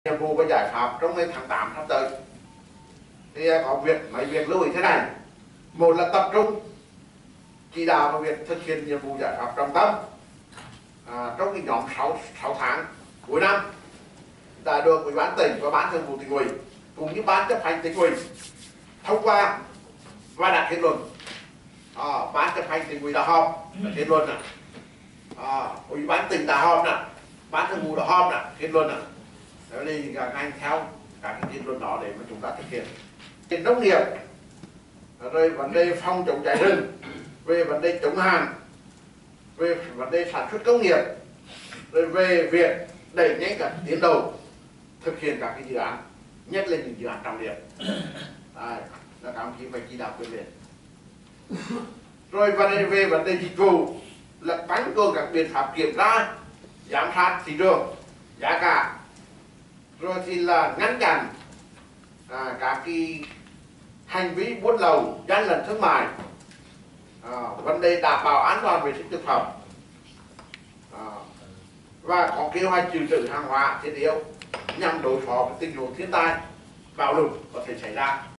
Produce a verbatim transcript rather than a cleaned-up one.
nhiệm vụ và giải pháp trong ngày tháng tám sắp tới thì có việc mấy việc lưu ý thế này. Một là tập trung chỉ đạo vào việc thực hiện nhiệm vụ giải pháp trọng tâm à, trong cái nhóm sáu tháng cuối năm đã được ủy ban tỉnh và ban thường vụ tỉnh ủy cùng với ban chấp hành tỉnh ủy thông qua và đạt kết luận. à, ban chấp hành tỉnh ủy đã họp đã kết luận này. À, ủy ban tỉnh đã họp này, ban thường vụ đã họp này, kết luận này. Đó thì các anh theo các cái kết luận đó để mà chúng ta thực hiện. Về nông nghiệp, rồi vấn đề phòng chống cháy rừng, về vấn đề chống hạn, về vấn đề sản xuất công nghiệp, rồi về việc đẩy nhanh các tiến độ thực hiện các cái dự án, nhất là những dự án trọng điểm. Đấy, là các ông chí phải chỉ đạo quyết liệt. Rồi vấn đề về vấn đề dịch vụ là tăng cường các biện pháp kiểm tra, giám sát thị trường, giá cả, rồi thì là ngăn chặn à, các cái hành vi buôn lậu, gian lận thương mại, à, vấn đề đảm bảo an toàn vệ sinh thực phẩm, à, và có kế hoạch dự trữ hàng hóa thiết yếu nhằm đối phó với tình huống thiên tai, bão lụt có thể xảy ra.